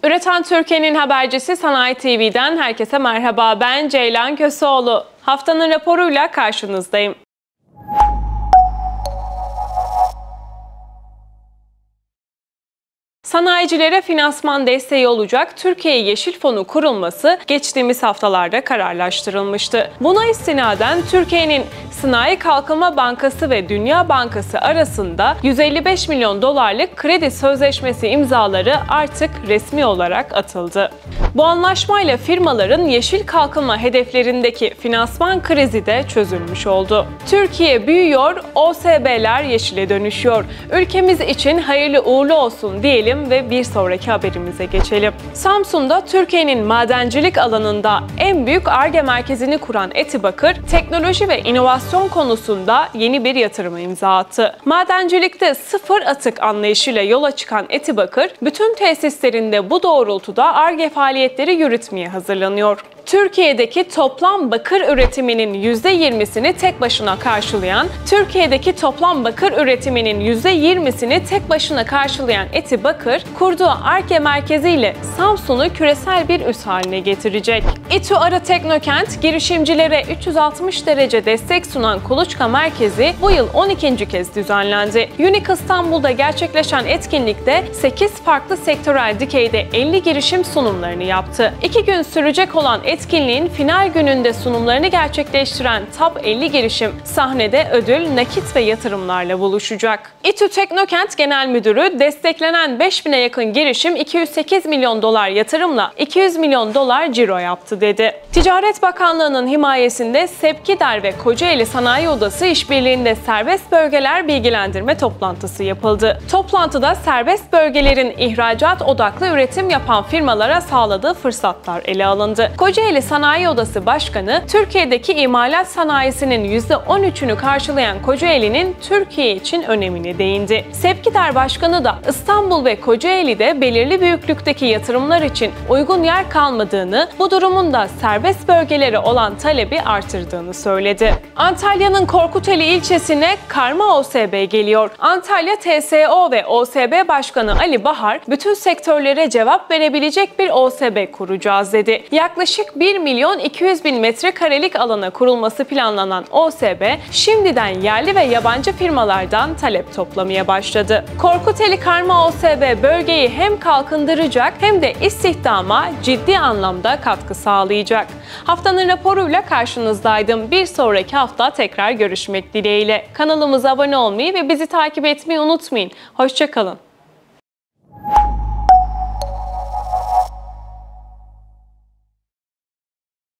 Üreten Türkiye'nin habercisi Sanayi TV'den herkese merhaba. Ben Ceylan Köseoğlu. Haftanın raporuyla karşınızdayım. Sanayicilere finansman desteği olacak Türkiye Yeşil Fonu kurulması geçtiğimiz haftalarda kararlaştırılmıştı. Buna istinaden Türkiye'nin Sanayi Kalkınma Bankası ve Dünya Bankası arasında 155 milyon dolarlık kredi sözleşmesi imzaları artık resmi olarak atıldı. Bu anlaşmayla firmaların yeşil kalkınma hedeflerindeki finansman krizi de çözülmüş oldu. Türkiye büyüyor, OSB'ler yeşile dönüşüyor. Ülkemiz için hayırlı uğurlu olsun diyelim ve bir sonraki haberimize geçelim. Samsun'da Türkiye'nin madencilik alanında en büyük Ar-Ge merkezini kuran Etibakır, teknoloji ve inovasyon konusunda yeni bir yatırıma imza attı. Madencilikte sıfır atık anlayışıyla yola çıkan Etibakır, bütün tesislerinde bu doğrultuda Ar-Ge faaliyetleri yürütmeye hazırlanıyor. Türkiye'deki toplam bakır üretiminin %20'sini tek başına karşılayan Etibakır, kurduğu Ar-Ge merkeziyle Samsun'u küresel bir üs haline getirecek. İTÜ Arı Teknokent, girişimcilere 360 derece destek sunan kuluçka merkezi bu yıl 12. kez düzenlendi. Unique İstanbul'da gerçekleşen etkinlikte 8 farklı sektörel dikeyde 50 girişim sunumlarını yaptı. 2 gün sürecek olan etkinliğin final gününde sunumlarını gerçekleştiren Top 50 girişim sahnede ödül, nakit ve yatırımlarla buluşacak. İTÜ Teknokent Genel Müdürü, desteklenen 5000'e yakın girişim 208 milyon dolar yatırımla 200 milyon dolar ciro yaptı dedi. Ticaret Bakanlığı'nın himayesinde Sepkider ve Kocaeli Sanayi Odası işbirliğinde serbest bölgeler bilgilendirme toplantısı yapıldı. Toplantıda serbest bölgelerin ihracat odaklı üretim yapan firmalara sağladığı fırsatlar ele alındı. Kocaeli Sanayi Odası Başkanı, Türkiye'deki imalat sanayisinin %13'ünü karşılayan Kocaeli'nin Türkiye için önemine değindi. Sepkider Başkanı da İstanbul ve Kocaeli'de belirli büyüklükteki yatırımlar için uygun yer kalmadığını, bu durumun da serbest bölgelere olan talebi artırdığını söyledi. Antalya'nın Korkuteli ilçesine karma OSB geliyor. Antalya TSO ve OSB Başkanı Ali Bahar, bütün sektörlere cevap verebilecek bir OSB kuracağız dedi. Yaklaşık 1 milyon 200 bin metrekarelik alana kurulması planlanan OSB, şimdiden yerli ve yabancı firmalardan talep toplamaya başladı. Korkuteli karma OSB bölgeyi hem kalkındıracak hem de istihdama ciddi anlamda katkı sağlayacak. Haftanın raporuyla karşınızdaydım. Bir sonraki hafta tekrar görüşmek dileğiyle. Kanalımıza abone olmayı ve bizi takip etmeyi unutmayın. Hoşça kalın.